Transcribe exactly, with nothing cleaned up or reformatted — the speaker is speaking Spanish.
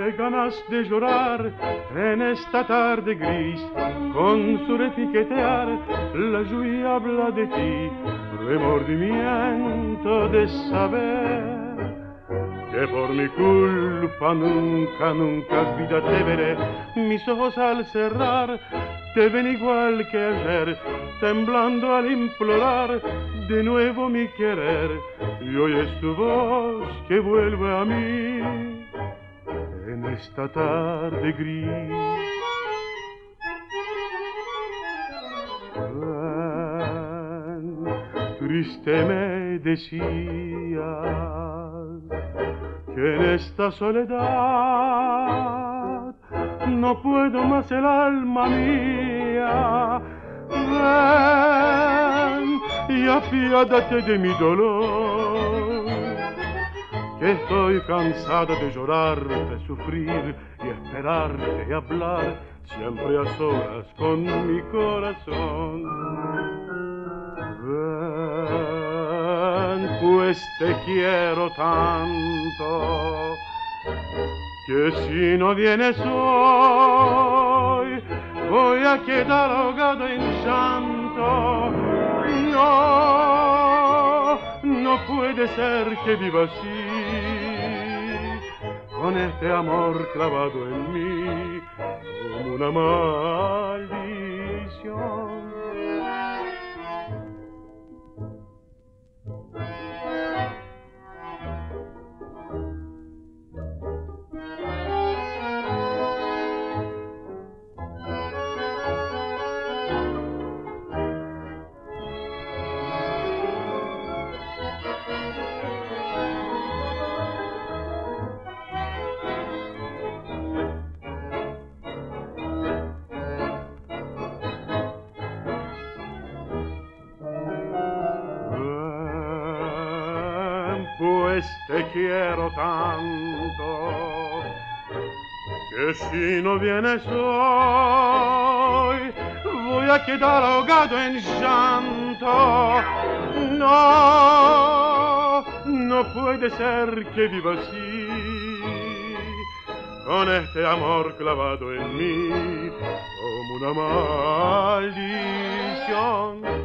Qué ganas de llorar en esta tarde gris, con su repiquetear la lluvia habla de ti, remordimiento de saber que por mi culpa nunca, nunca vida te veré. Mis ojos al cerrar te ven igual que ayer, temblando al implorar de nuevo mi querer, y hoy es tu voz que vuelve a mí en esta tarde gris. Ven, triste me decías que en esta soledad no puedo más el alma mía. Ven y apiádate de mi dolor, que estoy cansada de llorar, de sufrir y esperarte y hablar siempre a solas con mi corazón. Ven, pues te quiero tanto, que si no vienes hoy voy a quedar ahogado en llanto. No, no puede ser que viva así, con este amor clavado en mí como una maldición. Pues te quiero tanto, que si no vienes hoy voy a quedar ahogado en llanto. No, no puede ser que viva así, con este amor clavado en mí como una maldición.